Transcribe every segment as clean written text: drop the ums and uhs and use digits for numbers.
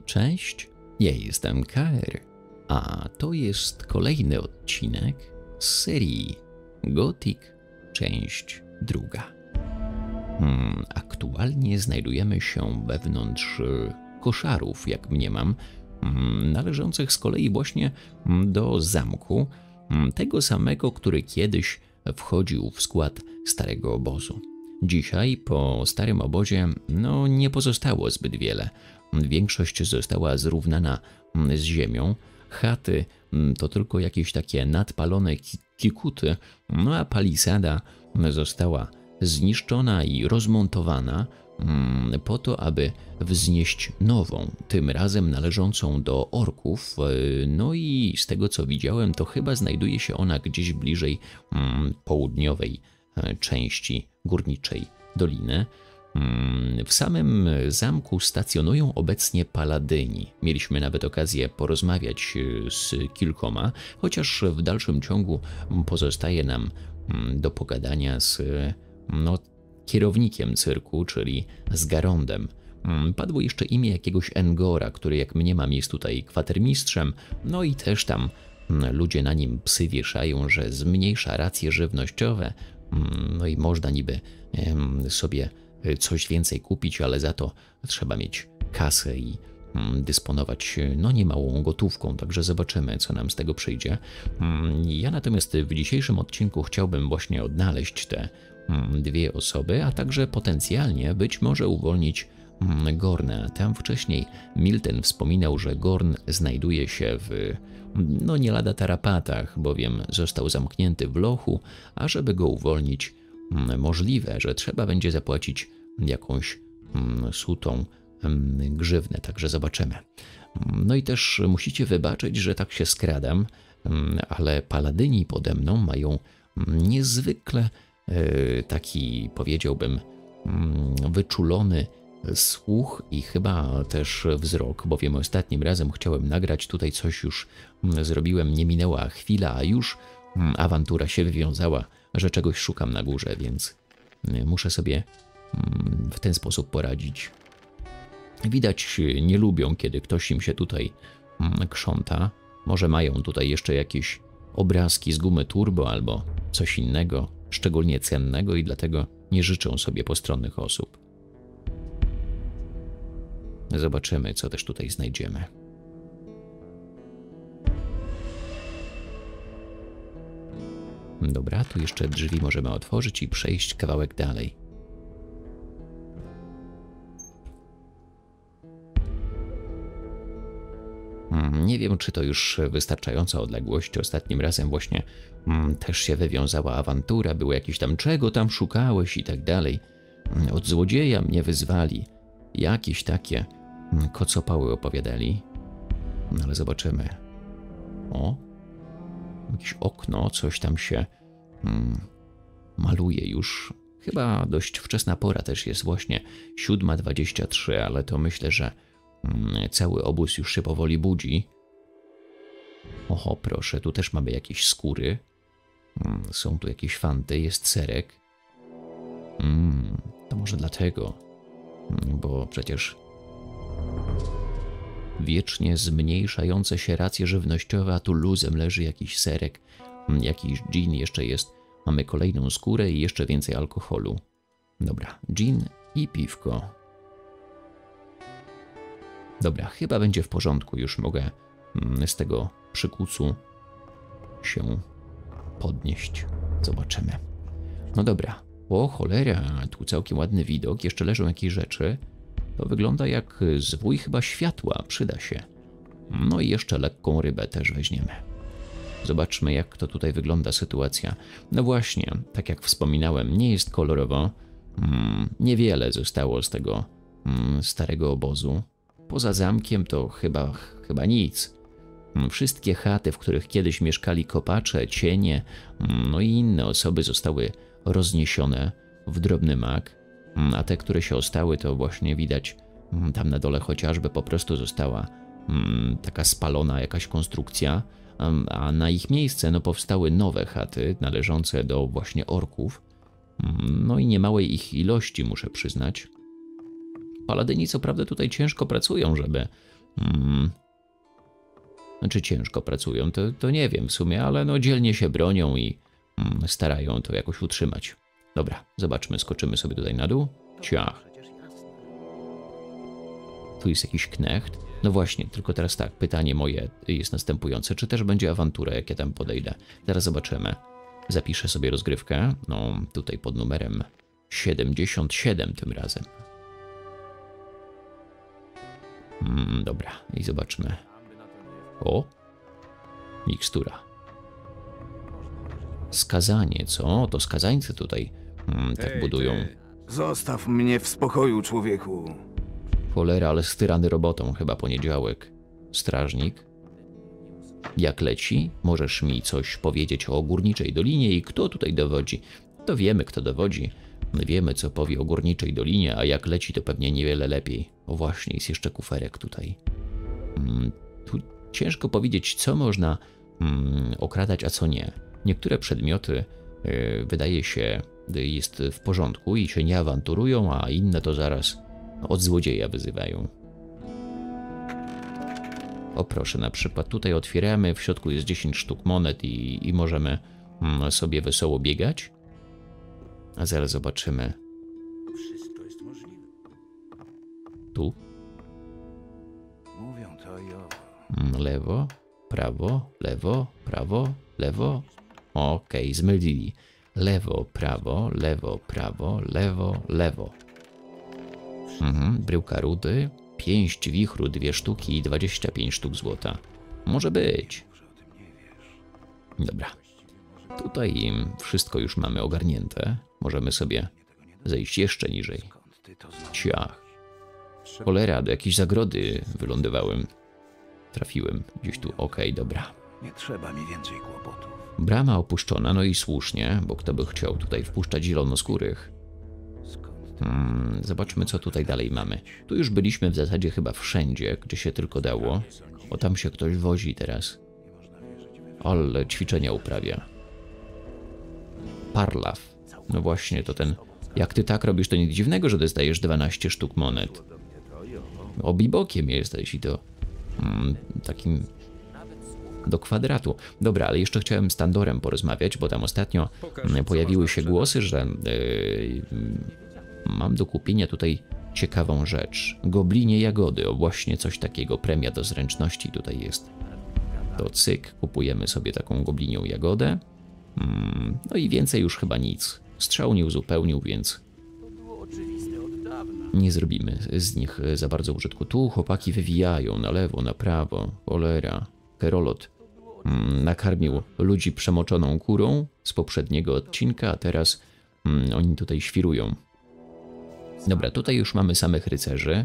Cześć, ja jestem KR, a to jest kolejny odcinek z serii Gothic, część druga. Aktualnie znajdujemy się wewnątrz koszarów, jak mniemam, należących z kolei właśnie do zamku, tego samego, który kiedyś wchodził w skład starego obozu. Dzisiaj po starym obozie nie pozostało zbyt wiele. Większość została zrównana z ziemią. Chaty to tylko jakieś takie nadpalone kikuty, a palisada została zniszczona i rozmontowana po to, aby wznieść nową, tym razem należącą do orków. No i z tego co widziałem, to chyba znajduje się ona gdzieś bliżej południowej części górniczej doliny. W samym zamku stacjonują obecnie paladyni. Mieliśmy nawet okazję porozmawiać z kilkoma, chociaż w dalszym ciągu pozostaje nam do pogadania z kierownikiem cyrku, czyli z Garondem. Padło jeszcze imię jakiegoś Engora, który jak mniemam jest tutaj kwatermistrzem, no i też tam ludzie na nim psy wieszają, że zmniejsza racje żywnościowe, no i można niby sobie coś więcej kupić, ale za to trzeba mieć kasę i dysponować niemałą gotówką, także zobaczymy, co nam z tego przyjdzie. Ja natomiast w dzisiejszym odcinku chciałbym właśnie odnaleźć te dwie osoby, a także potencjalnie być może uwolnić Gorna. Tam wcześniej Milten wspominał, że Gorn znajduje się w nie lada tarapatach, bowiem został zamknięty w lochu, a żeby go uwolnić, możliwe, że trzeba będzie zapłacić jakąś sutą grzywnę, także zobaczymy. No i też musicie wybaczyć, że tak się skradam, ale paladyni pode mną mają niezwykle taki, powiedziałbym, wyczulony słuch i chyba też wzrok, bowiem ostatnim razem chciałem nagrać tutaj coś, już zrobiłem, nie minęła chwila, a już awantura się wywiązała, że czegoś szukam na górze, więc muszę sobie w ten sposób poradzić. Widać, nie lubią, kiedy ktoś im się tutaj krząta. Może mają tutaj jeszcze jakieś obrazki z gumy turbo albo coś innego, szczególnie cennego, i dlatego nie życzą sobie postronnych osób. Zobaczymy, co też tutaj znajdziemy. Dobra, tu jeszcze drzwi możemy otworzyć i przejść kawałek dalej. Nie wiem, czy to już wystarczająca odległość. Ostatnim razem właśnie też się wywiązała awantura, było jakieś tam czego tam szukałeś i tak dalej. Od złodzieja mnie wyzwali. Jakieś takie kocopały opowiadali. No ale zobaczymy. O, jakieś okno, coś tam się maluje już. Chyba dość wczesna pora też jest, właśnie 7:23, ale to myślę, że cały obóz już się powoli budzi. Oho, proszę, tu też mamy jakieś skóry. Są tu jakieś fanty, jest serek. To może dlatego, bo przecież wiecznie zmniejszające się racje żywnościowe, a tu luzem leży jakiś serek, jakiś gin jeszcze jest. Mamy kolejną skórę i jeszcze więcej alkoholu. Dobra, gin i piwko. Dobra, chyba będzie w porządku, już mogę z tego przykucu się podnieść. Zobaczymy. No dobra. O cholera, tu całkiem ładny widok, jeszcze leżą jakieś rzeczy. To wygląda jak zwój chyba światła, przyda się. No i jeszcze lekką rybę też weźmiemy. Zobaczmy, jak to tutaj wygląda sytuacja. No właśnie, tak jak wspominałem, nie jest kolorowo. Niewiele zostało z tego starego obozu. Poza zamkiem to chyba nic. Wszystkie chaty, w których kiedyś mieszkali kopacze, cienie, no i inne osoby zostały rozniesione w drobny mak, a te, które się ostały, to właśnie widać tam na dole chociażby po prostu została taka spalona jakaś konstrukcja, a na ich miejsce powstały nowe chaty należące do właśnie orków, no i niemałej ich ilości, muszę przyznać. Paladyni co prawda tutaj ciężko pracują, żeby Znaczy ciężko pracują, to nie wiem w sumie, ale no dzielnie się bronią i starają to jakoś utrzymać. Dobra, zobaczmy, skoczymy sobie tutaj na dół. Ciach. Tu jest jakiś knecht. No właśnie, tylko teraz tak, pytanie moje jest następujące. Czy też będzie awantura, jak ja tam podejdę? Zaraz zobaczymy. Zapiszę sobie rozgrywkę. No, tutaj pod numerem 77 tym razem. Dobra, i zobaczmy. O! Mikstura. Skazanie, co? To skazańcy tutaj tak budują. Zostaw mnie w spokoju, człowieku. Cholera, ale styrany robotą, chyba poniedziałek. Strażnik. Jak leci? Możesz mi coś powiedzieć o Górniczej Dolinie i kto tutaj dowodzi? To wiemy, kto dowodzi. Wiemy, co powie o Górniczej Dolinie, a jak leci, to pewnie niewiele lepiej. O właśnie, jest jeszcze kuferek tutaj. Tu ciężko powiedzieć, co można okradać, a co nie. Niektóre przedmioty, wydaje się, jest w porządku i się nie awanturują, a inne to zaraz od złodzieja wyzywają. O proszę, na przykład tutaj otwieramy, w środku jest 10 sztuk monet i możemy sobie wesoło biegać. A zaraz zobaczymy. Wszystko jest możliwe. Tu. Mówią to i owo. Lewo, prawo, lewo, prawo, lewo. Okej, zmylili. Lewo, prawo, lewo, prawo, lewo, lewo. Bryłka rudy, pięść wichru, 2 sztuki i 25 sztuk złota. Może być. Dobra. Tutaj wszystko już mamy ogarnięte. Możemy sobie zejść jeszcze niżej. Ciach. Cholera, do jakiejś zagrody wylądowałem. Trafiłem gdzieś tu. Okej, dobra. Nie trzeba mi więcej kłopotów. Brama opuszczona, no i słusznie, bo kto by chciał tutaj wpuszczać zielonoskórych. Zobaczmy, co tutaj dalej mamy. Tu już byliśmy w zasadzie chyba wszędzie, gdzie się tylko dało. O, tam się ktoś wozi teraz. Ale ćwiczenia uprawia. Parlaw. No właśnie, to ten... Jak ty tak robisz, to nic dziwnego, że dostajesz 12 sztuk monet. Obibokiem jesteś i to... takim... do kwadratu. Dobra, ale jeszcze chciałem z Tandorem porozmawiać, bo tam ostatnio pojawiły się głosy, że... mam do kupienia tutaj ciekawą rzecz. Goblinie jagody, o właśnie coś takiego, premia do zręczności tutaj jest. To cyk, kupujemy sobie taką goblinią jagodę. No i więcej już chyba nic. Strzał nie uzupełnił, więc nie zrobimy z nich za bardzo użytku. Tu chłopaki wywijają na lewo, na prawo. Cholera. Kerolot nakarmił ludzi przemoczoną kurą z poprzedniego odcinka, a teraz oni tutaj świrują. Dobra, tutaj już mamy samych rycerzy.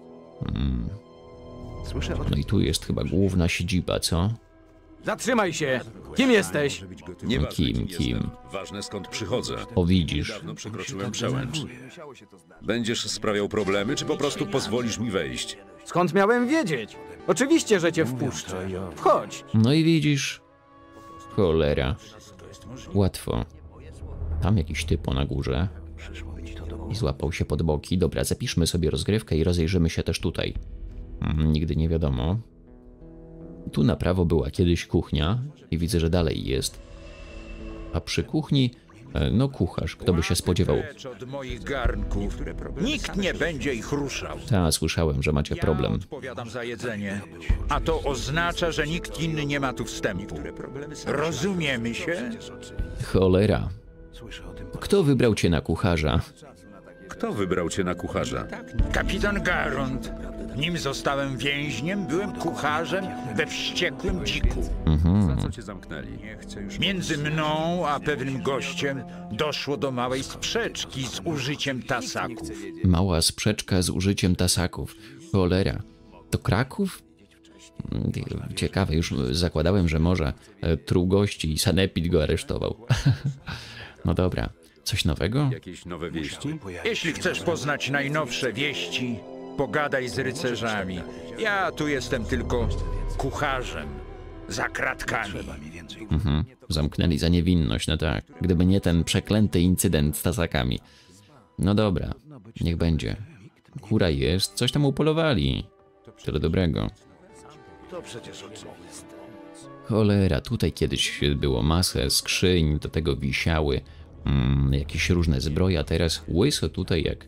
No i tu jest chyba główna siedziba, co? Zatrzymaj się! Kim jesteś? Kim? Ważne skąd przychodzę. O, widzisz. Dawno przekroczyłem przełęcz. Będziesz sprawiał problemy, czy po prostu pozwolisz mi wejść? Skąd miałem wiedzieć? Oczywiście, że cię wpuszczę. Wchodź! No i widzisz. Cholera. Łatwo. Tam jakiś typo na górze. I złapał się pod boki. Dobra, zapiszmy sobie rozgrywkę i rozejrzymy się też tutaj. Nigdy nie wiadomo. Tu na prawo była kiedyś kuchnia i widzę, że dalej jest. A przy kuchni, no kucharz, kto by się spodziewał. Od moich garnków. Nikt nie będzie ich ruszał. Ta, słyszałem, że macie Ja problem. odpowiadam za jedzenie, a to oznacza, że nikt inny nie ma tu wstępu. Rozumiemy się? Cholera. Kto wybrał cię na kucharza? Kto wybrał cię na kucharza? Kapitan Garond. Nim zostałem więźniem, byłem kucharzem we wściekłym dziku. Za co cię zamknęli? Między mną a pewnym gościem doszło do małej sprzeczki z użyciem tasaków. Mała sprzeczka z użyciem tasaków. Cholera. To Kraków? Ciekawe, już zakładałem, że może truł gości i sanepid go aresztował. No dobra. Coś nowego? Jakieś nowe wieści? Jeśli chcesz poznać najnowsze wieści, pogadaj z rycerzami. Ja tu jestem tylko kucharzem, za kratkami. Zamknęli za niewinność, no tak. Gdyby nie ten przeklęty incydent z tasakami. No dobra, niech będzie. Kura jest, coś tam upolowali. Tyle dobrego. To przecież oczywiste. Cholera, tutaj kiedyś było masę skrzyń, do tego wisiały jakieś różne zbroje, a teraz łyso tutaj jak...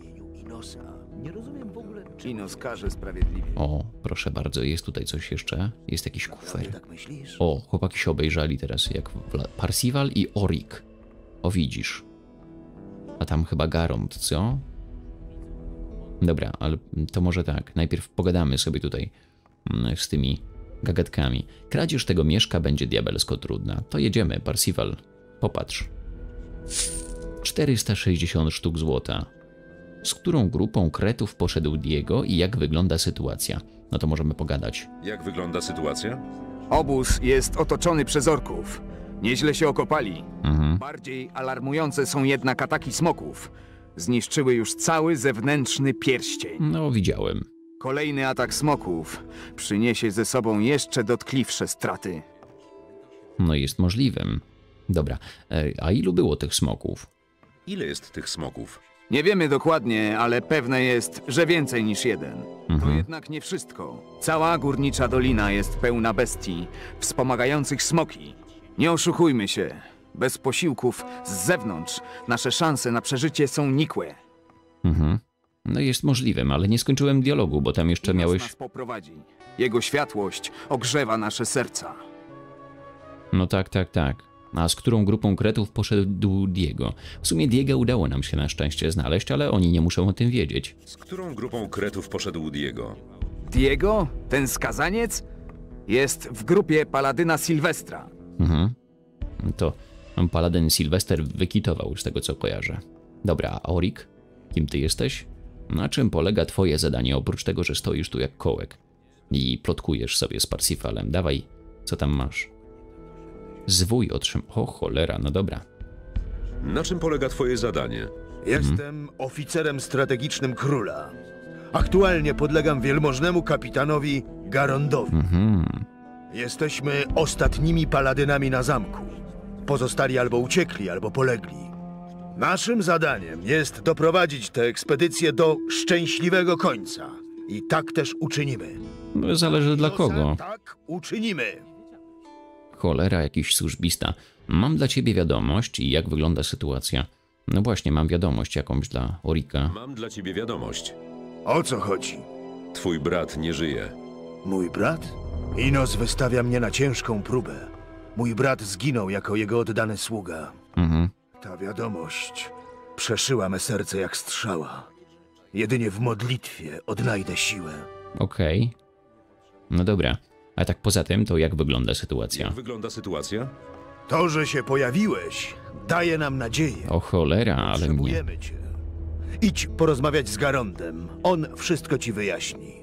Inos każe sprawiedliwie. O, proszę bardzo, jest tutaj coś jeszcze? Jest jakiś kufer. Tak myślisz? O, chłopaki się obejrzeli teraz, jak Parzival i Orik. O, widzisz. A tam chyba Garond, co? Dobra, ale to może tak. Najpierw pogadamy sobie tutaj z tymi gagatkami. Kradzież tego mieszka będzie diabelsko trudna. To jedziemy, Parzival. Popatrz. 460 sztuk złota. Z którą grupą kretów poszedł Diego i jak wygląda sytuacja? No to możemy pogadać. Jak wygląda sytuacja? Obóz jest otoczony przez orków. Nieźle się okopali. Mhm. Bardziej alarmujące są jednak ataki smoków. Zniszczyły już cały zewnętrzny pierścień. No, widziałem. Kolejny atak smoków przyniesie ze sobą jeszcze dotkliwsze straty. No, jest możliwym. Dobra, a ilu było tych smoków? Ile jest tych smoków? Nie wiemy dokładnie, ale pewne jest, że więcej niż jeden. To Mhm. jednak nie wszystko. Cała górnicza dolina jest pełna bestii, wspomagających smoki. Nie oszukujmy się. Bez posiłków z zewnątrz nasze szanse na przeżycie są nikłe. Mhm. No, jest możliwym, ale nie skończyłem dialogu, bo tam jeszcze Inos miałeś... nas poprowadzi. Jego światłość ogrzewa nasze serca. No tak, tak, tak. A z którą grupą kretów poszedł Diego? W sumie Diego udało nam się na szczęście znaleźć, ale oni nie muszą o tym wiedzieć. Z którą grupą kretów poszedł Diego? Diego, ten skazaniec, jest w grupie paladyna Sylwestra. Mhm. To paladyn Sylwester wykitował z tego, co kojarzę. Dobra, a Orik? Kim ty jesteś? Na czym polega twoje zadanie, oprócz tego, że stoisz tu jak kołek i plotkujesz sobie z Parsifalem? Dawaj, co tam masz? Zwój O cholera, no dobra. Na czym polega twoje zadanie? Jestem oficerem strategicznym króla. Aktualnie podlegam wielmożnemu kapitanowi Garondowi. Mhm. Jesteśmy ostatnimi paladynami na zamku. Pozostali albo uciekli, albo polegli. Naszym zadaniem jest doprowadzić tę ekspedycję do szczęśliwego końca. I tak też uczynimy. No, zależy dla kogo. Tak uczynimy. Cholera, jakiś służbista. Mam dla ciebie wiadomość i jak wygląda sytuacja. No właśnie, mam wiadomość jakąś dla Orika. Mam dla ciebie wiadomość. O co chodzi? Twój brat nie żyje. Mój brat? Inos wystawia mnie na ciężką próbę. Mój brat zginął jako jego oddany sługa. Mhm. Ta wiadomość przeszyła me serce jak strzała. Jedynie w modlitwie odnajdę siłę. Okej. No dobra. A tak poza tym, to jak wygląda sytuacja? Jak wygląda sytuacja? To, że się pojawiłeś, daje nam nadzieję. O cholera, ale mnie... Potrzebujemy cię. Idź porozmawiać z Garondem. On wszystko ci wyjaśni.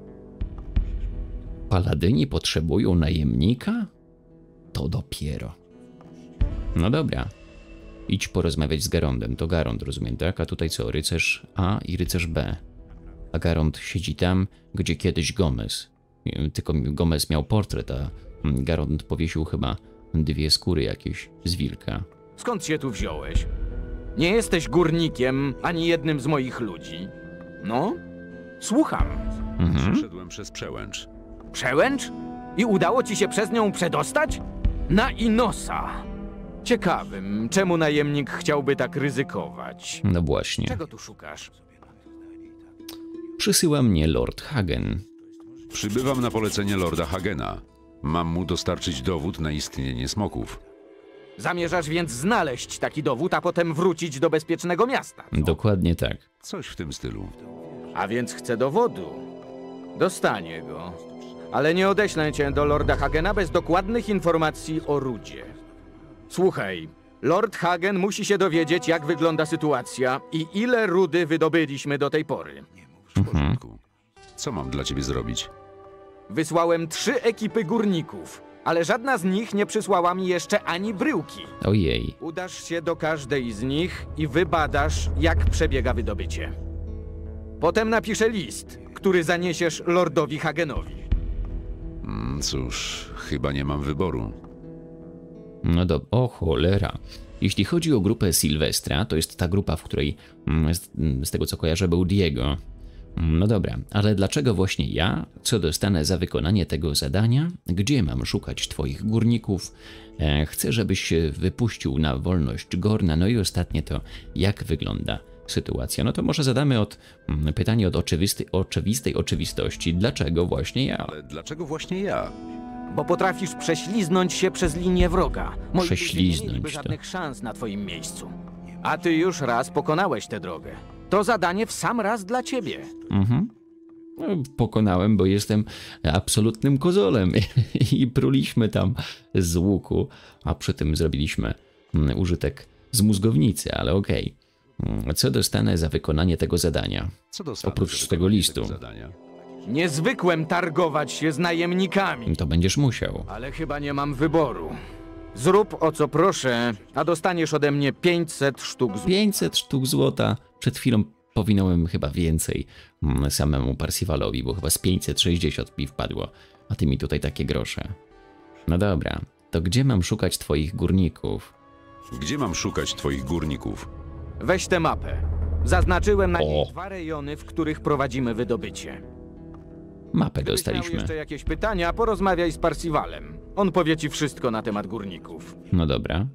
Paladyni potrzebują najemnika? To dopiero. No dobra. Idź porozmawiać z Garondem. To Garond, rozumiem, tak? A tutaj co? Rycerz A i rycerz B. A Garond siedzi tam, gdzie kiedyś Gomez. Tylko Gomez miał portret, a Garond powiesił chyba 2 skóry jakieś z wilka. Skąd się tu wziąłeś? Nie jesteś górnikiem, ani jednym z moich ludzi. No, słucham. Przeszedłem przez przełęcz. Przełęcz? I udało ci się przez nią przedostać? Na Inosa. Ciekawym, czemu najemnik chciałby tak ryzykować? No właśnie. Czego tu szukasz? Przysyła mnie Lord Hagen. Przybywam na polecenie Lorda Hagena. Mam mu dostarczyć dowód na istnienie smoków. Zamierzasz więc znaleźć taki dowód, a potem wrócić do bezpiecznego miasta. Dokładnie tak. Coś w tym stylu. A więc chce dowodu. Dostanie go. Ale nie odeślę cię do Lorda Hagena bez dokładnych informacji o Rudzie. Słuchaj, Lord Hagen musi się dowiedzieć, jak wygląda sytuacja i ile rudy wydobyliśmy do tej pory. W porządku. Co mam dla ciebie zrobić? Wysłałem 3 ekipy górników, ale żadna z nich nie przysłała mi jeszcze ani bryłki. Ojej. Udasz się do każdej z nich i wybadasz, jak przebiega wydobycie. Potem napiszę list, który zaniesiesz Lordowi Hagenowi. Cóż, chyba nie mam wyboru. No o cholera. Jeśli chodzi o grupę Sylwestra, to jest ta grupa, w której z tego co kojarzę był Diego. No dobra, ale dlaczego właśnie ja? Co dostanę za wykonanie tego zadania? Gdzie mam szukać twoich górników? Chcę, żebyś wypuścił na wolność Gorna. No i ostatnie to, jak wygląda sytuacja? No to może zadamy pytanie od oczywistej oczywistości. Dlaczego właśnie ja? Ale dlaczego właśnie ja? Bo potrafisz prześliznąć się przez linię wroga. Moi ludzie nie Prześliznąć mieliby to. żadnych szans na twoim miejscu. A ty już raz pokonałeś tę drogę. To zadanie w sam raz dla ciebie. No, pokonałem, bo jestem absolutnym kozolem i pruliśmy tam z łuku, a przy tym zrobiliśmy użytek z mózgownicy, ale okej. Co dostanę za wykonanie tego zadania? Co dostanę Oprócz za tego wykonanie listu. zadania? Nie zwykłem targować się z najemnikami. To będziesz musiał. Ale chyba nie mam wyboru. Zrób o co proszę, a dostaniesz ode mnie 500 sztuk złota. 500 sztuk złota. Przed chwilą powinąłem chyba więcej samemu Parsifalowi, bo chyba z 560 mi wpadło, a ty mi tutaj takie grosze. No dobra, to gdzie mam szukać twoich górników? Gdzie mam szukać twoich górników? Weź tę mapę. Zaznaczyłem na niej O. 2 rejony, w których prowadzimy wydobycie. Mapę Gdybyś miał dostaliśmy. jeszcze jakieś pytania, porozmawiaj z Parsivalem. On powie ci wszystko na temat górników. No dobra.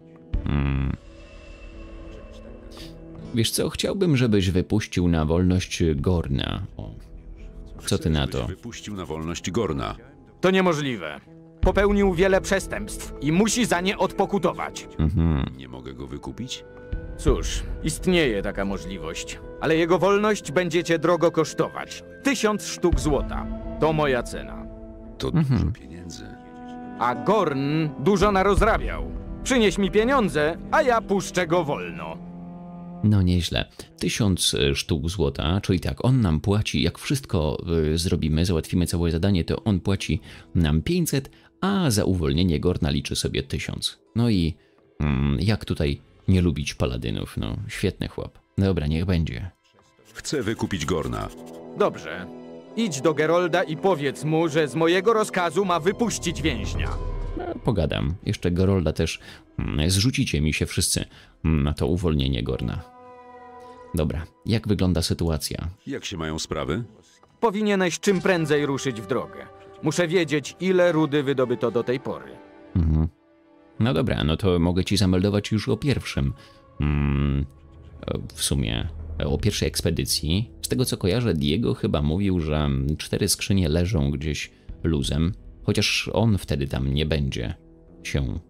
Wiesz co, chciałbym, żebyś wypuścił na wolność Gorna. O. Co ty na Żebyś to? wypuścił na wolność Gorna. To niemożliwe. Popełnił wiele przestępstw i musi za nie odpokutować. Nie mogę go wykupić? Cóż, istnieje taka możliwość, ale jego wolność będzie cię drogo kosztować. 1000 sztuk złota. To moja cena. To dużo pieniędzy. A Gorn dużo narozrabiał. Przynieś mi pieniądze, a ja puszczę go wolno. No nieźle. 1000 sztuk złota, czyli tak, on nam płaci, jak wszystko zrobimy, załatwimy całe zadanie, to on płaci nam 500, a za uwolnienie Gorna liczy sobie 1000. No i jak tutaj nie lubić paladynów? No, świetny chłop. Dobra, niech będzie. Chcę wykupić Gorna. Dobrze. Idź do Gerolda i powiedz mu, że z mojego rozkazu ma wypuścić więźnia. No, pogadam. Jeszcze Gerolda też. Zrzucicie mi się wszyscy na to uwolnienie Gorna. Dobra, jak wygląda sytuacja? Jak się mają sprawy? Powinieneś czym prędzej ruszyć w drogę. Muszę wiedzieć, ile rudy wydobyto do tej pory. No dobra, no to mogę ci zameldować już o pierwszym. W sumie o pierwszej ekspedycji. Z tego co kojarzę, Diego chyba mówił, że 4 skrzynie leżą gdzieś luzem, chociaż on wtedy tam nie będzie się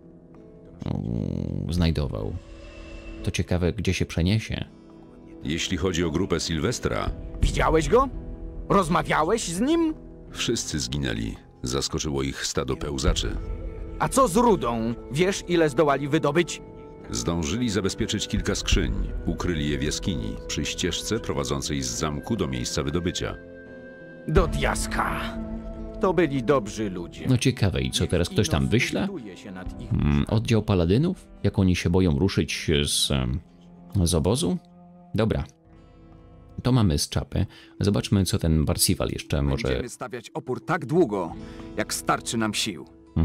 znajdował. To ciekawe, gdzie się przeniesie. Jeśli chodzi o grupę Sylwestra, Widziałeś go? Rozmawiałeś z nim? wszyscy zginęli. Zaskoczyło ich stado pełzaczy. A co z rudą? Wiesz, ile zdołali wydobyć? Zdążyli zabezpieczyć kilka skrzyń. Ukryli je w jaskini, przy ścieżce prowadzącej z zamku do miejsca wydobycia. Do diaska. To byli dobrzy ludzie. No ciekawe, i co teraz ktoś tam wyśle? Oddział paladynów? Jak oni się boją ruszyć z obozu? Dobra. To mamy z czapy. Zobaczmy, co ten Parsival jeszcze może... Będziemy stawiać opór tak długo, jak starczy nam sił.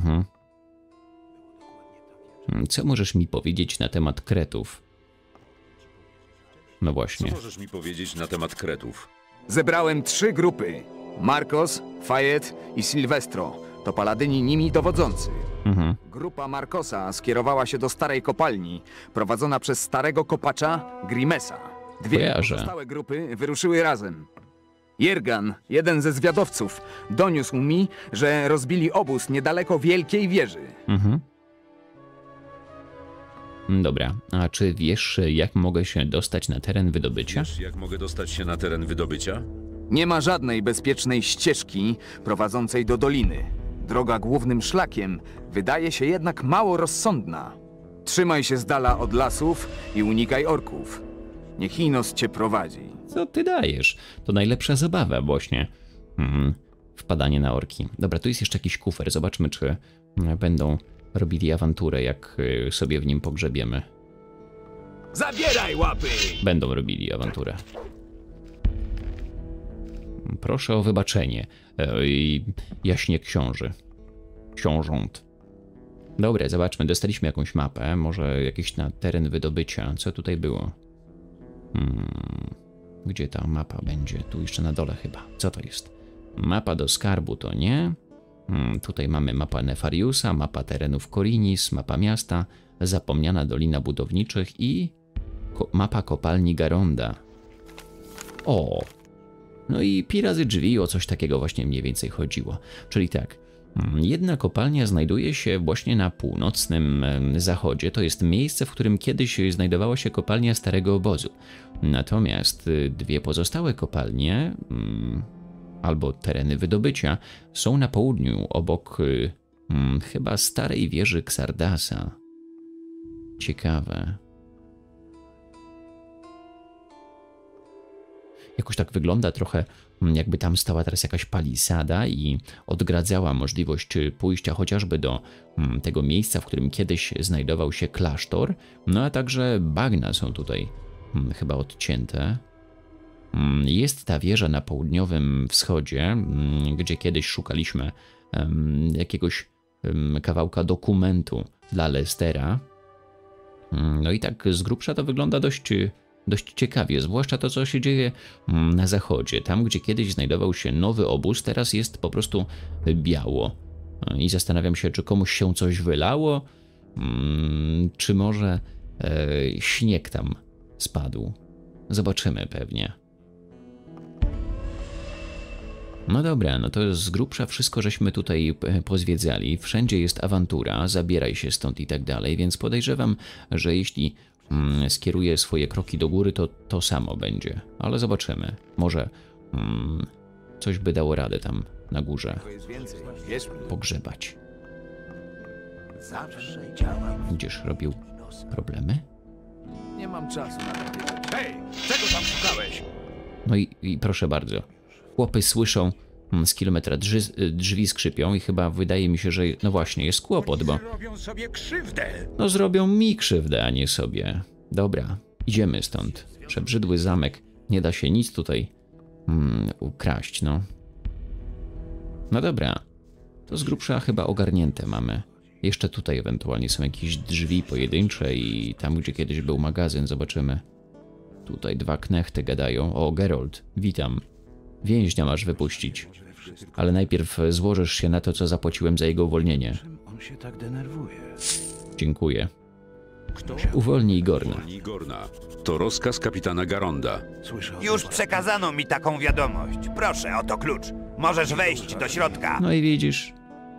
Co możesz mi powiedzieć na temat Kretów? No Co właśnie. możesz mi powiedzieć na temat Kretów? Zebrałem 3 grupy. Marcos, Fayet i Silvestro. To paladyni nimi dowodzący. Grupa Marcosa skierowała się do starej kopalni, prowadzona przez starego kopacza Grimesa. 2 Kojarzę. pozostałe grupy wyruszyły razem. Jergan, jeden ze zwiadowców, doniósł mi, że rozbili obóz niedaleko Wielkiej Wieży. Dobra, a czy wiesz, jak mogę się dostać na teren wydobycia? Wiesz, jak mogę dostać się na teren wydobycia? Nie ma żadnej bezpiecznej ścieżki prowadzącej do doliny. Droga głównym szlakiem wydaje się jednak mało rozsądna. Trzymaj się z dala od lasów i unikaj orków. Niech Inos cię prowadzi. Co ty dajesz? To najlepsza zabawa właśnie. Wpadanie na orki. Dobra, tu jest jeszcze jakiś kufer. Zobaczmy, czy będą robili awanturę, jak sobie w nim pogrzebiemy. Zabieraj łapy! Będą robili awanturę. Proszę o wybaczenie. Jaśnie książy. Książąt. Dobra, zobaczmy. Dostaliśmy jakąś mapę. Może jakiś na teren wydobycia. Co tutaj było? Gdzie ta mapa będzie? Tu jeszcze na dole chyba. Co to jest? Mapa do skarbu to nie. Tutaj mamy mapa Nefariusa, mapa terenów Korinis, mapa miasta, zapomniana dolina budowniczych i mapa kopalni Garonda. O! No i pi razy drzwi, o coś takiego właśnie mniej więcej chodziło. Czyli tak, jedna kopalnia znajduje się właśnie na północnym zachodzie. To jest miejsce, w którym kiedyś znajdowała się kopalnia Starego Obozu. Natomiast dwie pozostałe kopalnie, albo tereny wydobycia, są na południu, obok chyba starej wieży Xardasa. Ciekawe. Jakoś tak wygląda trochę, jakby tam stała teraz jakaś palisada i odgradzała możliwość pójścia chociażby do tego miejsca, w którym kiedyś znajdował się klasztor. No a także bagna są tutaj chyba odcięte. Jest ta wieża na południowym wschodzie, gdzie kiedyś szukaliśmy jakiegoś kawałka dokumentu dla Lestera. No i tak z grubsza to wygląda dość ciekawie, zwłaszcza to, co się dzieje na zachodzie. Tam, gdzie kiedyś znajdował się nowy obóz, teraz jest po prostu biało. I zastanawiam się, czy komuś się coś wylało, czy może śnieg tam spadł. Zobaczymy pewnie. No dobra, no to z grubsza wszystko żeśmy tutaj pozwiedzali. Wszędzie jest awantura, zabieraj się stąd i tak dalej, więc podejrzewam, że jeśli skieruję swoje kroki do góry, to samo będzie. Ale zobaczymy. Może coś by dało radę tam na górze pogrzebać. Gdzież robił problemy? Nie mam czasu na takie rzeczy. Hej, czego tam szukałeś? No i proszę bardzo. Chłopy słyszą z kilometra, drzwi skrzypią i chyba wydaje mi się, że no właśnie jest kłopot, bo Robią sobie krzywdę. no zrobią mi krzywdę, a nie sobie. Dobra, idziemy stąd. Przebrzydły zamek, nie da się nic tutaj ukraść, no. No dobra, to z grubsza chyba ogarnięte mamy. Jeszcze tutaj ewentualnie są jakieś drzwi pojedyncze i tam, gdzie kiedyś był magazyn, zobaczymy. Tutaj dwa knechty gadają. O, Geralt, witam. Więźnia masz wypuścić. Ale najpierw złożysz się na to, co zapłaciłem za jego uwolnienie. On się tak denerwuje. Dziękuję. Uwolnij Gorna. Gorna. To rozkaz kapitana Garonda. Już przekazano mi taką wiadomość. Proszę, oto klucz. Możesz wejść do środka. No i widzisz.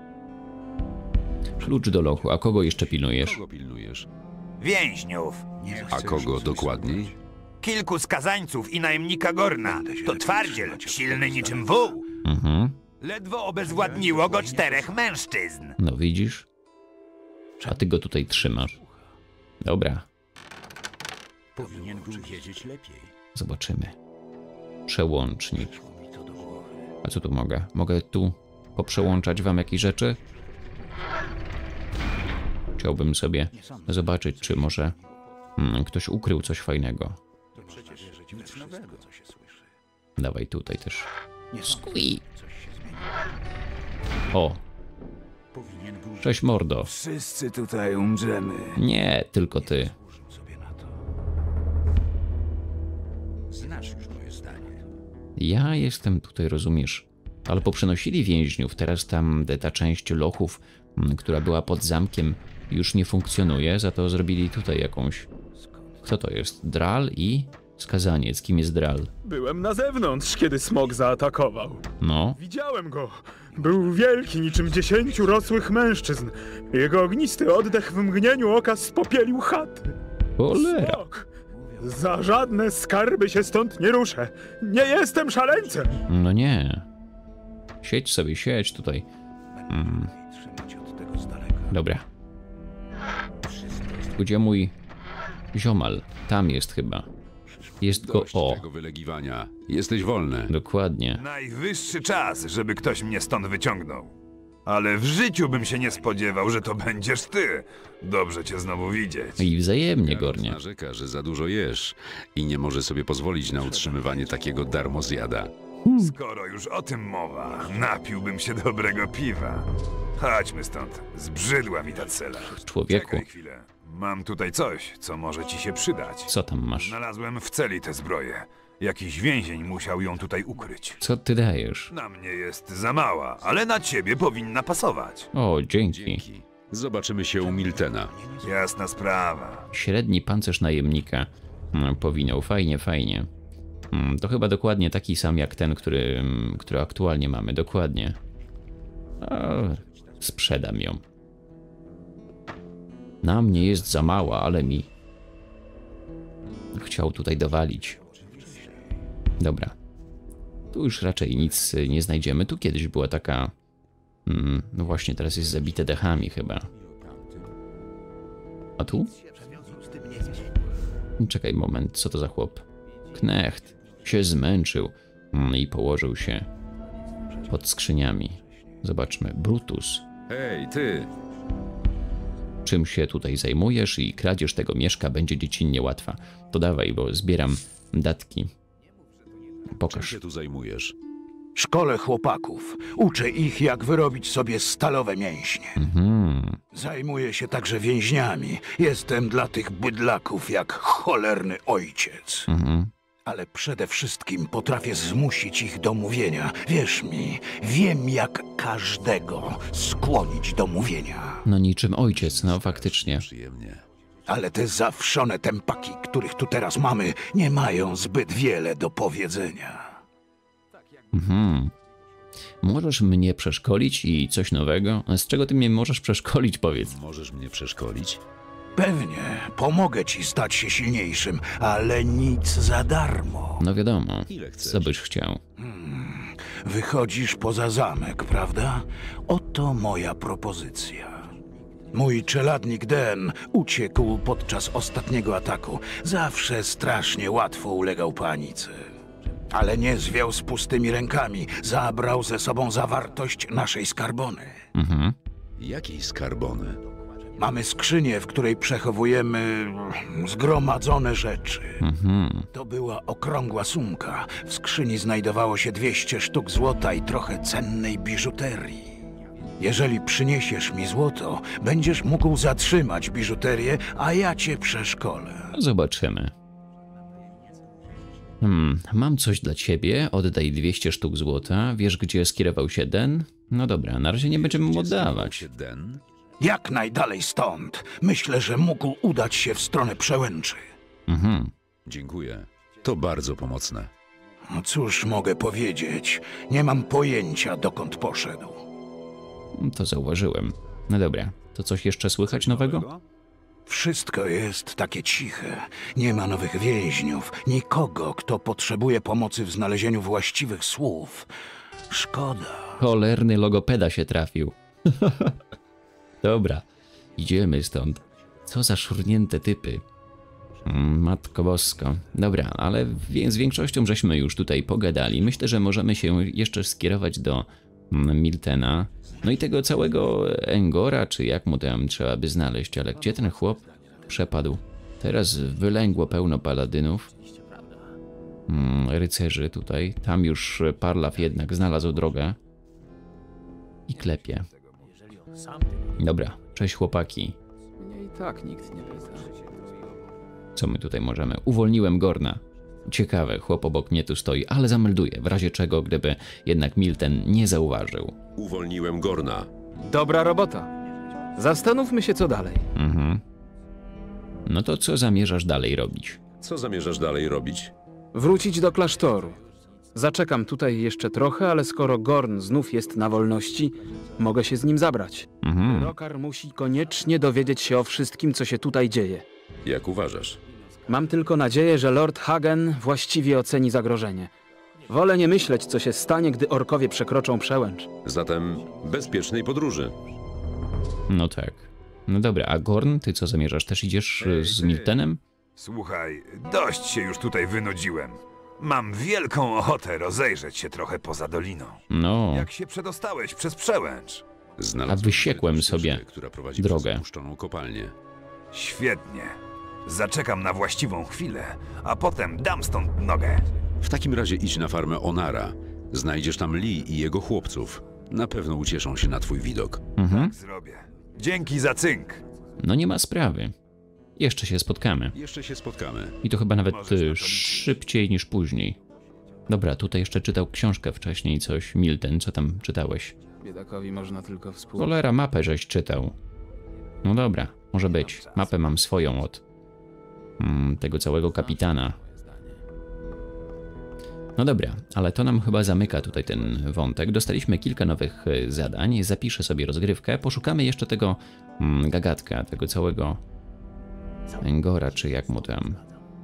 Klucz do lochu. A kogo jeszcze pilnujesz? Kogo pilnujesz? Więźniów. A kogo dokładniej? Kilku skazańców i najemnika Gorna. To twardziel, silny niczym wół. Ledwo obezwładniło go 4 mężczyzn. No widzisz? A ty go tutaj trzymasz. Dobra. Powinien był wiedzieć lepiej. Zobaczymy. Przełącznik. A co tu mogę? Mogę tu poprzełączać wam jakieś rzeczy? Chciałbym sobie zobaczyć, czy może ktoś ukrył coś fajnego. Dawaj tutaj też. Squee. O. Cześć mordo. Wszyscy tutaj umrzemy. Nie, tylko ty. Znasz już moje zdanie. Ja jestem tutaj, rozumiesz. Ale poprzenosili więźniów. Teraz tam ta część lochów, która była pod zamkiem, już nie funkcjonuje. Za to zrobili tutaj jakąś... Kto to jest? Dral i skazaniec. Kim jest Dral? Byłem na zewnątrz, kiedy smok zaatakował. No. Widziałem go. Był wielki, niczym 10 rosłych mężczyzn. Jego ognisty oddech w mgnieniu oka spopielił chaty. Cholera. Smok! Za żadne skarby się stąd nie ruszę. Nie jestem szaleńcem. No nie. Siedź sobie, siedź tutaj. Dobra. Gdzie mój ziomal? Tam jest chyba. Jest go... Dość O, tego wylegiwania. Jesteś wolny. dokładnie. Najwyższy czas, żeby ktoś mnie stąd wyciągnął. Ale w życiu bym się nie spodziewał, że to będziesz ty. Dobrze cię znowu widzieć. I wzajemnie, Gornie. Narzeka, że za dużo jesz i nie może sobie pozwolić na utrzymywanie takiego darmozjada. Skoro już o tym mowa, napiłbym się dobrego piwa. Chodźmy stąd. Zbrzydła mi ta cela. Człowieku, Czekaj chwilę. Mam tutaj coś, co może ci się przydać. co tam masz? Znalazłem w celi tę zbroję. Jakiś więzień musiał ją tutaj ukryć. Co ty dajesz? Na mnie jest za mała, ale na ciebie powinna pasować. O, dzięki. Dzięki. Zobaczymy się u Miltena. Jasna sprawa. Średni pancerz najemnika. Powinął. Fajnie, fajnie. To chyba dokładnie taki sam jak ten, który aktualnie mamy. Dokładnie. Sprzedam ją. Na mnie jest za mała, ale mi chciał tutaj dowalić. Dobra. Tu już raczej nic nie znajdziemy. Tu kiedyś była taka... no właśnie, teraz jest zabite dechami chyba. A tu? Czekaj moment, co to za chłop? Knecht się zmęczył i położył się pod skrzyniami. Zobaczmy. Brutus. Hej, ty! Czym się tutaj zajmujesz i kradzież tego mieszka będzie dziecinnie łatwa. To dawaj, bo zbieram datki. Czym Pokaż. się tu zajmujesz? Szkole chłopaków. Uczę ich, jak wyrobić sobie stalowe mięśnie. Zajmuję się także więźniami. Jestem dla tych bydlaków jak cholerny ojciec. Ale przede wszystkim potrafię zmusić ich do mówienia. Wierz mi, wiem jak każdego skłonić do mówienia. No niczym ojciec, no faktycznie. Przyjemnie. Ale te zawszone tempaki, których tu teraz mamy, nie mają zbyt wiele do powiedzenia. Możesz mnie przeszkolić i coś nowego? Z czego ty mnie możesz przeszkolić, powiedz? Możesz mnie przeszkolić? Pewnie, pomogę ci stać się silniejszym, ale nic za darmo. No wiadomo, Ile chcesz? co byś chciał. Wychodzisz poza zamek, prawda? Oto moja propozycja. Mój czeladnik Den uciekł podczas ostatniego ataku. Zawsze strasznie łatwo ulegał panice. Ale nie zwiał z pustymi rękami. Zabrał ze sobą zawartość naszej skarbony. Jakiej skarbony? Mamy skrzynię, w której przechowujemy zgromadzone rzeczy. To była okrągła sumka. W skrzyni znajdowało się 200 sztuk złota i trochę cennej biżuterii. Jeżeli przyniesiesz mi złoto, będziesz mógł zatrzymać biżuterię, a ja cię przeszkolę. Zobaczymy. Mam coś dla ciebie, oddaj 200 sztuk złota. Wiesz, gdzie skierował się Den? No dobra, na razie nie będziemy mu oddawać. Den? Jak najdalej stąd. Myślę, że mógł udać się w stronę przełęczy. Dziękuję. To bardzo pomocne. No cóż mogę powiedzieć? Nie mam pojęcia, dokąd poszedł. To zauważyłem. No dobra, to coś jeszcze słychać nowego? Wszystko jest takie ciche. Nie ma nowych więźniów, nikogo, kto potrzebuje pomocy w znalezieniu właściwych słów. Szkoda. Cholerny logopeda się trafił. Dobra, idziemy stąd. Co za szurnięte typy. Matko bosko. Dobra, ale z większością żeśmy już tutaj pogadali. Myślę, że możemy się jeszcze skierować do Miltena. No i tego całego Engora, czy jak mu tam trzeba by znaleźć, ale gdzie ten chłop przepadł? Teraz wylęgło pełno paladynów. Rycerzy tutaj. Tam już Parlaw jednak znalazł drogę. I klepie. Dobra, cześć chłopaki. Mnie i tak nikt nie pyta. Co my tutaj możemy? Uwolniłem Gorna. Ciekawe, chłop obok mnie tu stoi, ale zamelduję, w razie czego, gdyby jednak Milten nie zauważył. Uwolniłem Gorna. Dobra robota. Zastanówmy się, co dalej. No to co zamierzasz dalej robić? Co zamierzasz dalej robić? Wrócić do klasztoru. Zaczekam tutaj jeszcze trochę, ale skoro Gorn znów jest na wolności, mogę się z nim zabrać. Rokar musi koniecznie dowiedzieć się o wszystkim, co się tutaj dzieje. Jak uważasz? Mam tylko nadzieję, że Lord Hagen właściwie oceni zagrożenie. Wolę nie myśleć, co się stanie, gdy orkowie przekroczą przełęcz. Zatem bezpiecznej podróży. No tak. No dobra, a Gorn, ty co zamierzasz? Też idziesz z Miltenem? Słuchaj, dość się już tutaj wynudziłem. Mam wielką ochotę rozejrzeć się trochę poza doliną. No, Jak się przedostałeś przez przełęcz? Znalazłem A wysiekłem ścieżkę, sobie która prowadzi drogę. przez opuszczoną kopalnię. Świetnie. Zaczekam na właściwą chwilę, a potem dam stąd nogę. W takim razie idź na farmę Onara. Znajdziesz tam Lee i jego chłopców. Na pewno ucieszą się na twój widok. Tak zrobię. Dzięki za cynk. No nie ma sprawy. Jeszcze się spotkamy. Jeszcze się spotkamy. I to chyba nawet szybciej niż później. Dobra, tutaj jeszcze czytał książkę wcześniej coś. Milton, co tam czytałeś? Biedakowi można tylko współczuć. Cholera, mapę żeś czytał. No dobra, może być. Mapę mam swoją od tego całego kapitana. No dobra, ale to nam chyba zamyka tutaj ten wątek. Dostaliśmy kilka nowych zadań. Zapiszę sobie rozgrywkę. Poszukamy jeszcze tego gagatka, tego całego Engora, czy jak mu tam.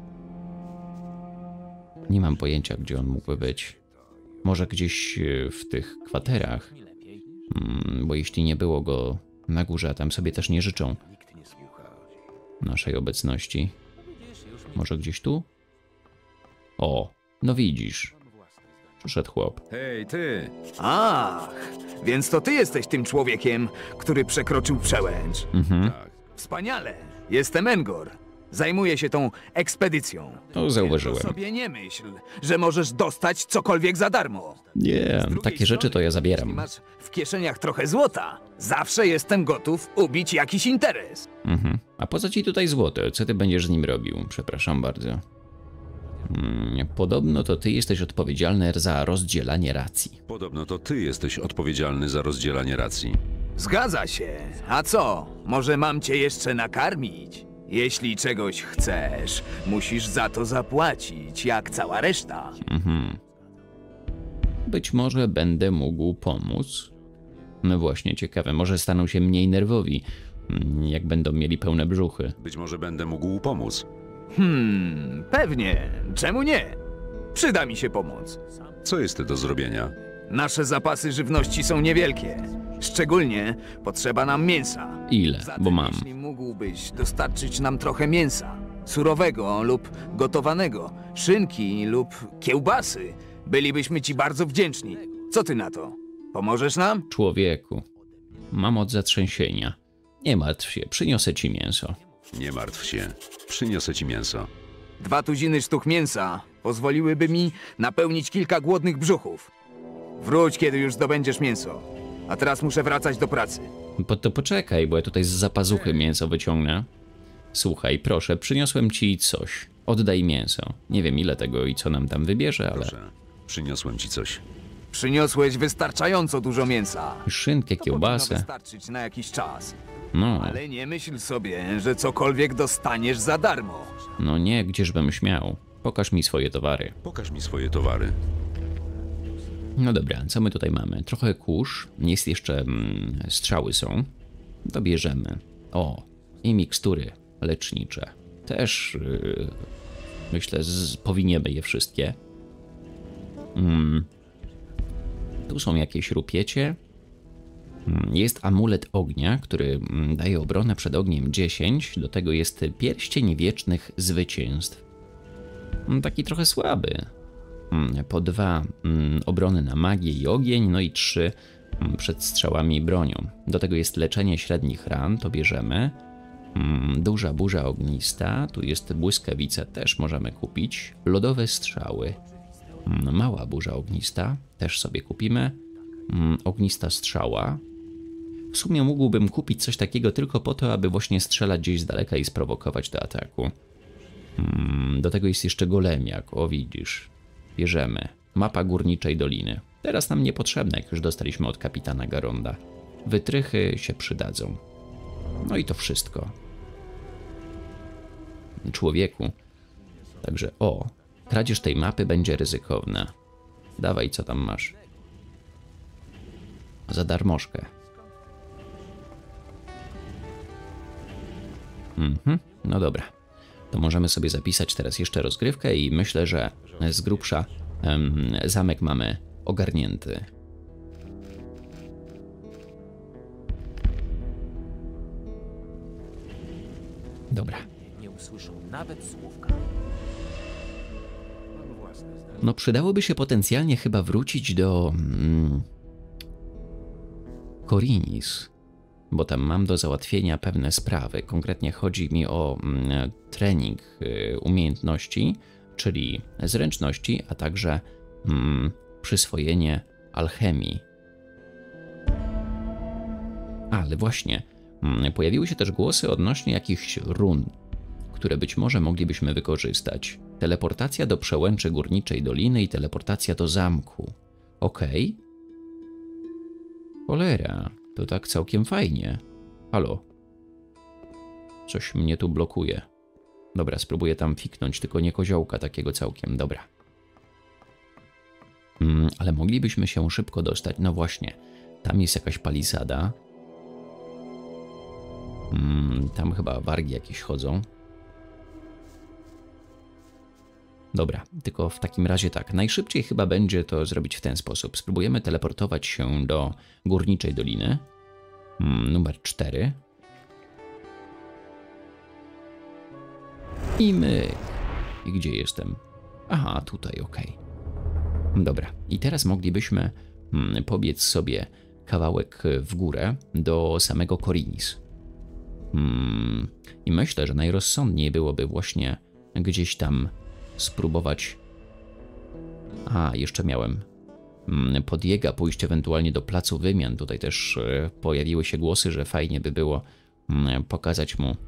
Nie mam pojęcia, gdzie on mógłby być. Może gdzieś w tych kwaterach. Bo jeśli nie było go na górze, a tam sobie też nie życzą naszej obecności. Może gdzieś tu? O, no widzisz. Przyszedł chłop. Hej, ty! Ach, więc to ty jesteś tym człowiekiem, który przekroczył przełęcz. Tak. Wspaniale. Jestem Engor. Zajmuję się tą ekspedycją. To zauważyłem. Tylko sobie nie myśl, że możesz dostać cokolwiek za darmo. Nie, Z drugiej takie rzeczy to ja strony, zabieram. Jeśli masz w kieszeniach trochę złota, zawsze jestem gotów ubić jakiś interes. A po co ci tutaj złoto? Co ty będziesz z nim robił? Przepraszam bardzo. Podobno to ty jesteś odpowiedzialny za rozdzielanie racji. Podobno to ty jesteś odpowiedzialny za rozdzielanie racji. Zgadza się. A co? Może mam cię jeszcze nakarmić? Jeśli czegoś chcesz, musisz za to zapłacić, jak cała reszta. Być może będę mógł pomóc. No właśnie, ciekawe, może staną się mniej nerwowi, jak będą mieli pełne brzuchy. Być może będę mógł pomóc. Pewnie. Czemu nie? Przyda mi się pomoc. Co jest do zrobienia? Nasze zapasy żywności są niewielkie. Szczególnie potrzeba nam mięsa. Ile? Zatem, Bo mam. jeśli mógłbyś dostarczyć nam trochę mięsa, surowego lub gotowanego, szynki lub kiełbasy, bylibyśmy ci bardzo wdzięczni. Co ty na to? Pomożesz nam? Człowieku, mam od zatrzęsienia. Nie martw się, przyniosę ci mięso. Nie martw się. Przyniosę ci mięso. 2 tuziny sztuk mięsa pozwoliłyby mi napełnić kilka głodnych brzuchów. Wróć, kiedy już zdobędziesz mięso. A teraz muszę wracać do pracy. To poczekaj, bo ja tutaj z zapazuchy mięso wyciągnę. Słuchaj, proszę, przyniosłem ci coś. Oddaj mięso. Nie wiem ile tego i co nam tam wybierze, ale... Proszę, przyniosłem ci coś. Przyniosłeś wystarczająco dużo mięsa. Szynkę, To kiełbasę. powinno wystarczyć na jakiś czas. No, Ale nie myśl sobie, że cokolwiek dostaniesz za darmo. no nie, gdzieżbym śmiał. Pokaż mi swoje towary. Pokaż mi swoje towary. No dobra, co my tutaj mamy? Trochę kurz, jest jeszcze strzały są. To bierzemy. O, i mikstury lecznicze. Też myślę, powiniemy je wszystkie. Tu są jakieś rupiecie. Jest amulet ognia, który daje obronę przed ogniem 10. Do tego jest pierścień wiecznych zwycięstw. Taki trochę słaby. Po 2 obrony na magię i ogień, no i 3 przed strzałami i bronią. Do tego jest leczenie średnich ran, to bierzemy. Duża burza ognista, tu jest błyskawica, też możemy kupić. Lodowe strzały. Mała burza ognista, też sobie kupimy. Ognista strzała. W sumie mógłbym kupić coś takiego tylko po to, aby właśnie strzelać gdzieś z daleka i sprowokować do ataku. Do tego jest jeszcze golemiak, o widzisz. Bierzemy. Mapa Górniczej Doliny. Teraz nam niepotrzebne, jak już dostaliśmy od kapitana Garonda. Wytrychy się przydadzą. No i to wszystko. Człowieku. Także kradzież tej mapy będzie ryzykowna. Dawaj, co tam masz. Za darmożkę. No dobra. To możemy sobie zapisać teraz jeszcze rozgrywkę i myślę, że z grubsza zamek mamy ogarnięty. Dobra. Nie usłyszą nawet słówka. No przydałoby się potencjalnie chyba wrócić do Korinis, bo tam mam do załatwienia pewne sprawy. Konkretnie chodzi mi o trening umiejętności, czyli zręczności, a także przyswojenie alchemii. Ale właśnie, pojawiły się też głosy odnośnie jakichś run. które być może moglibyśmy wykorzystać. Teleportacja do przełęczy Górniczej Doliny i teleportacja do zamku. Okej. Cholera, to tak całkiem fajnie. Halo. Coś mnie tu blokuje. Dobra, spróbuję tam fiknąć, tylko nie koziołka takiego całkiem. Dobra. Ale moglibyśmy się szybko dostać. No właśnie, tam jest jakaś palisada. Tam chyba wargi jakieś chodzą. Dobra, tylko w takim razie tak. Najszybciej chyba będzie to zrobić w ten sposób. Spróbujemy teleportować się do Górniczej Doliny. Numer 4. I myk. I gdzie jestem? Aha, tutaj, okej. Dobra, i teraz moglibyśmy pobiec sobie kawałek w górę do samego Khorinis. I myślę, że najrozsądniej byłoby właśnie gdzieś tam spróbować... A, jeszcze miałem pod Jega pójść ewentualnie do placu wymian. Tutaj też pojawiły się głosy, że fajnie by było pokazać mu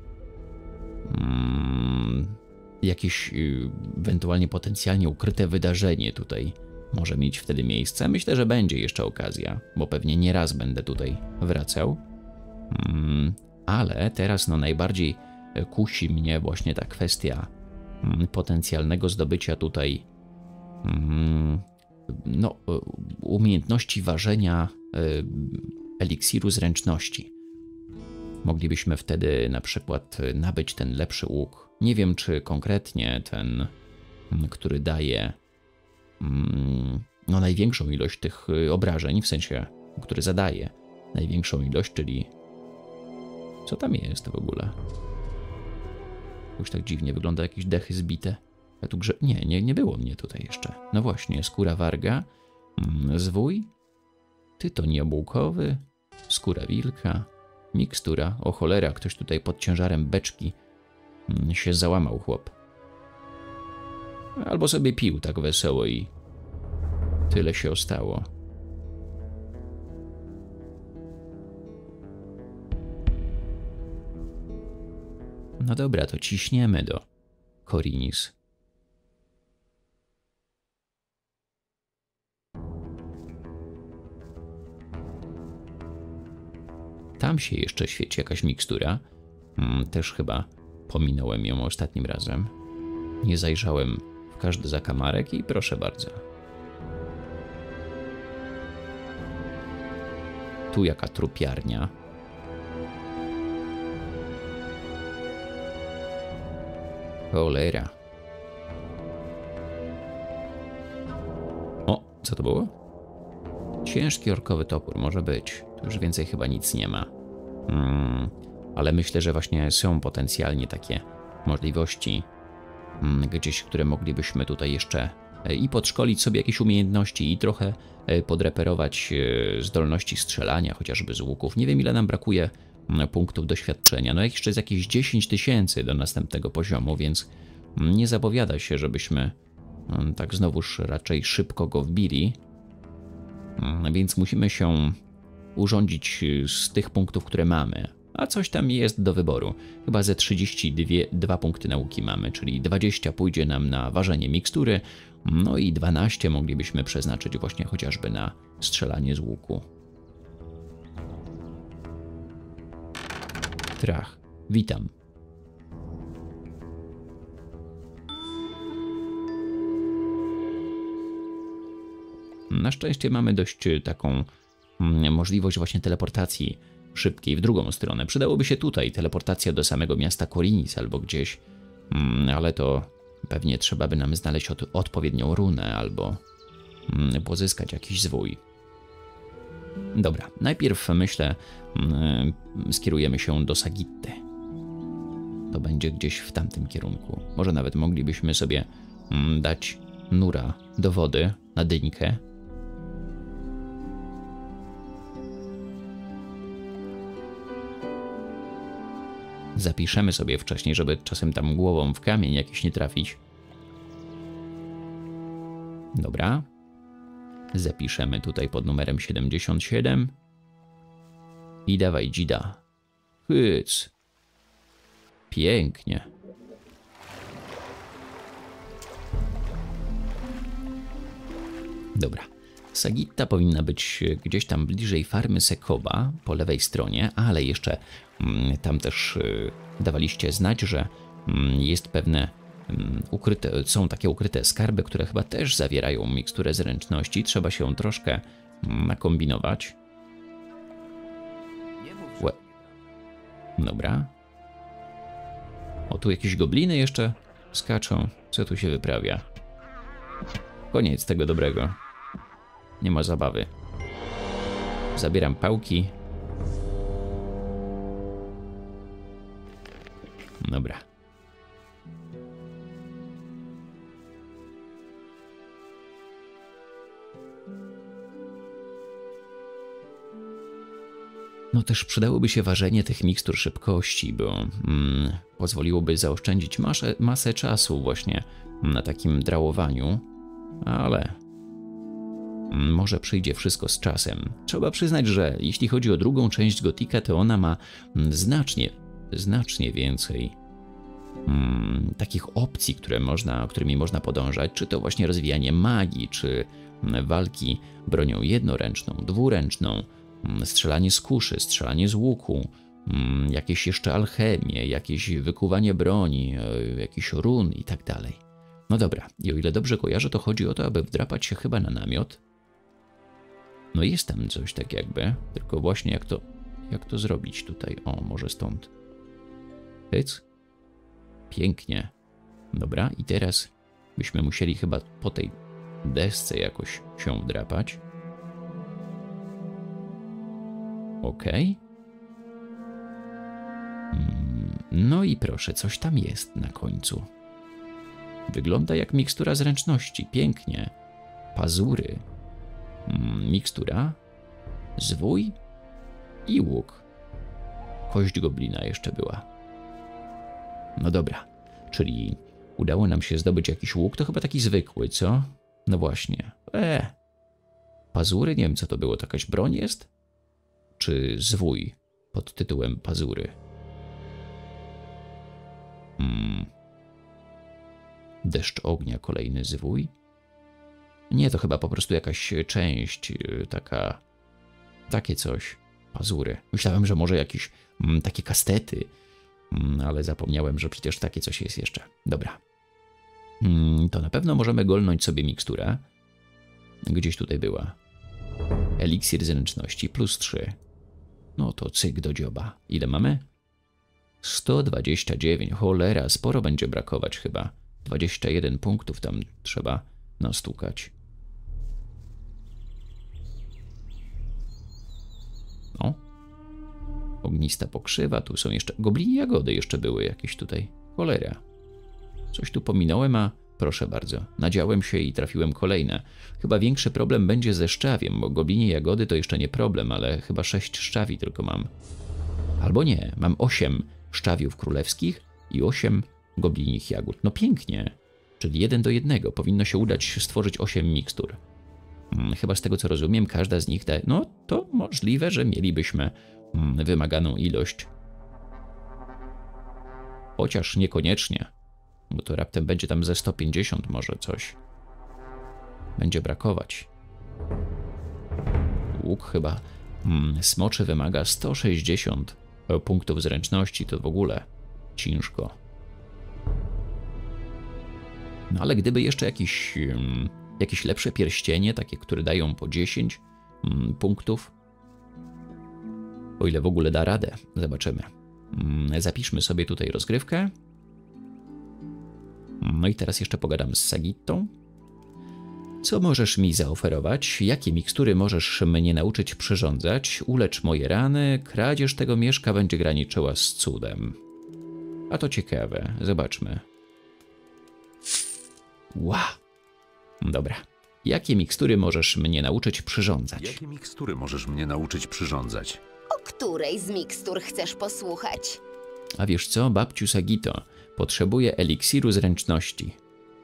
jakieś ewentualnie potencjalnie ukryte wydarzenie tutaj może mieć wtedy miejsce. Myślę, że będzie jeszcze okazja, bo pewnie nie raz będę tutaj wracał. Ale teraz no najbardziej kusi mnie właśnie ta kwestia potencjalnego zdobycia tutaj no, umiejętności ważenia eliksiru zręczności. Moglibyśmy wtedy na przykład nabyć ten lepszy łuk. Nie wiem, czy konkretnie ten, który daje no, największą ilość tych obrażeń, w sensie, który zadaje największą ilość, czyli... Co tam jest w ogóle? Już tak dziwnie wygląda, jakieś dechy zbite. Ja tu nie było mnie tutaj jeszcze. No właśnie, skóra warga, zwój, tytoń jabłkowy, skóra wilka, mikstura. O cholera, ktoś tutaj pod ciężarem beczki się załamał, chłop. Albo sobie pił tak wesoło i tyle się ostało. No dobra, to ciśniemy do Khorinis. Tam się jeszcze świeci jakaś mikstura. Też chyba pominąłem ją ostatnim razem. Nie zajrzałem w każdy zakamarek i proszę bardzo. Tu jaka trupiarnia. Cholera. O, co to było? Ciężki orkowy topór, może być. Tu już więcej chyba nic nie ma. Ale myślę, że właśnie są potencjalnie takie możliwości gdzieś, które moglibyśmy tutaj jeszcze i podszkolić sobie jakieś umiejętności i trochę podreperować zdolności strzelania, chociażby z łuków. Nie wiem, ile nam brakuje punktów doświadczenia. No jeszcze jest jakieś 10 000 do następnego poziomu, więc nie zapowiada się, żebyśmy tak znowuż raczej szybko go wbili. Więc musimy się urządzić z tych punktów, które mamy. A coś tam jest do wyboru. Chyba ze 32 punkty nauki mamy, czyli 20 pójdzie nam na ważenie mikstury, no i 12 moglibyśmy przeznaczyć właśnie chociażby na strzelanie z łuku. Trach, witam. Na szczęście mamy dość taką możliwość właśnie teleportacji szybkiej w drugą stronę. Przydałoby się tutaj teleportacja do samego miasta Khorinis albo gdzieś, ale to pewnie trzeba by nam znaleźć odpowiednią runę albo pozyskać jakiś zwój. Dobra, najpierw myślę skierujemy się do Sagitty. To będzie gdzieś w tamtym kierunku. Może nawet moglibyśmy sobie dać nura do wody na dyńkę. Zapiszemy sobie wcześniej, żeby czasem tam głową w kamień jakiś nie trafić. Dobra. Zapiszemy tutaj pod numerem 77. I dawaj dzida. Hyc. Pięknie. Dobra. Sagitta powinna być gdzieś tam bliżej farmy Sekoba, po lewej stronie, ale jeszcze tam też dawaliście znać, że jest pewne są takie ukryte skarby, które chyba też zawierają miksturę zręczności. Trzeba się troszkę nakombinować. Dobra. O, tu jakieś gobliny jeszcze skaczą. Co tu się wyprawia? Koniec tego dobrego. Nie ma zabawy. Zabieram pałki. Dobra. No też przydałoby się ważenie tych mikstur szybkości, bo pozwoliłoby zaoszczędzić masę czasu właśnie na takim drałowaniu, ale może przyjdzie wszystko z czasem. Trzeba przyznać, że jeśli chodzi o drugą część Gotika, to ona ma znacznie więcej takich opcji, którymi można podążać, czy to właśnie rozwijanie magii, czy walki bronią jednoręczną, dwuręczną, strzelanie z kuszy, strzelanie z łuku, jakieś jeszcze alchemie, jakieś wykuwanie broni, jakiś run i tak dalej. No dobra, i o ile dobrze kojarzę, to chodzi o to, aby wdrapać się chyba na namiot. No jest tam coś tak jakby, tylko właśnie jak to zrobić tutaj? O, może stąd. Hyc. Pięknie. Dobra, i teraz byśmy musieli chyba po tej desce jakoś się wdrapać. Okej. No i proszę, coś tam jest na końcu. Wygląda jak mikstura zręczności. Pięknie. Pazury. Mikstura. Zwój. I łuk. Kość goblina jeszcze była. No dobra. Czyli udało nam się zdobyć jakiś łuk. To chyba taki zwykły, co? No właśnie. Pazury? Nie wiem, co to było. To jakaś broń jest? Czy zwój pod tytułem pazury? Deszcz ognia, kolejny zwój? Nie, to chyba po prostu jakaś część, takie coś. Pazury. Myślałem, że może jakieś takie kastety, ale zapomniałem, że przecież takie coś jest jeszcze. Dobra. To na pewno możemy golnąć sobie miksturę. Gdzieś tutaj była. Eliksir zręczności +3. No to cyk do dzioba. Ile mamy? 129. Cholera, sporo będzie brakować chyba. 21 punktów tam trzeba nastukać. No. Ognista pokrzywa. Tu są jeszcze... Goblini jagody jeszcze były jakieś tutaj. Cholera. Coś tu pominąłem, a proszę bardzo. Nadziałem się i trafiłem kolejne. Chyba większy problem będzie ze szczawiem, bo goblinie jagody to jeszcze nie problem, ale chyba 6 szczawi tylko mam. Albo nie, mam 8 szczawiów królewskich i 8 goblinich jagód. No pięknie. Czyli 1 do 1. Powinno się udać stworzyć 8 mikstur. Chyba z tego co rozumiem, każda z nich daje... No to możliwe, że mielibyśmy wymaganą ilość. Chociaż niekoniecznie. Bo to raptem będzie tam ze 150 może coś. Będzie brakować. Łuk chyba smoczy wymaga 160 punktów zręczności. To w ogóle ciężko. No ale gdyby jeszcze jakieś lepsze pierścienie, takie, które dają po 10 punktów. O ile w ogóle da radę. Zobaczymy. Zapiszmy sobie tutaj rozgrywkę. No i teraz jeszcze pogadam z Sagittą. Co możesz mi zaoferować? Jakie mikstury możesz mnie nauczyć przyrządzać? Ulecz moje rany. Kradzież tego mieszka będzie graniczyła z cudem. A to ciekawe. Zobaczmy. Dobra. Jakie mikstury możesz mnie nauczyć przyrządzać? Jakie mikstury możesz mnie nauczyć przyrządzać? O której z mikstur chcesz posłuchać? A wiesz co, babciu Sagito? Potrzebuję eliksiru zręczności.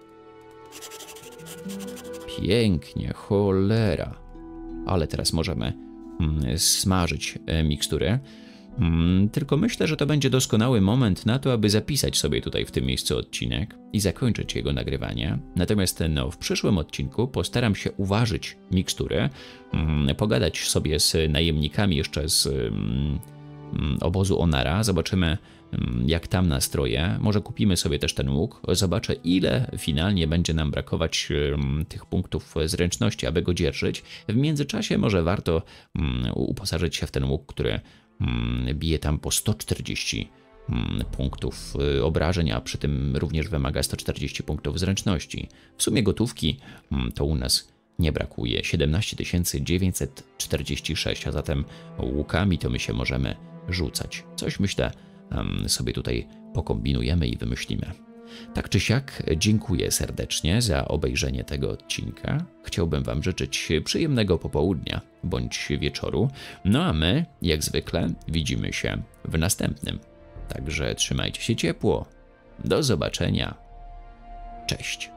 Pięknie, cholera. Ale teraz możemy smażyć miksturę. Tylko myślę, że to będzie doskonały moment na to, aby zapisać sobie tutaj w tym miejscu odcinek i zakończyć jego nagrywanie. Natomiast w przyszłym odcinku postaram się uważać miksturę, pogadać sobie z najemnikami jeszcze z obozu Onara, zobaczymy jak tam nastroje, może kupimy sobie też ten łuk, zobaczę ile finalnie będzie nam brakować tych punktów zręczności, aby go dzierżyć. W międzyczasie może warto uposażyć się w ten łuk, który bije tam po 140 punktów obrażeń, a przy tym również wymaga 140 punktów zręczności. W sumie gotówki to u nas nie brakuje, 17 946, a zatem łukami to my się możemy rzucać. Coś myślę sobie tutaj pokombinujemy i wymyślimy. Tak czy siak, dziękuję serdecznie za obejrzenie tego odcinka. Chciałbym Wam życzyć przyjemnego popołudnia bądź wieczoru. No a my, jak zwykle, widzimy się w następnym. Także trzymajcie się ciepło. Do zobaczenia. Cześć.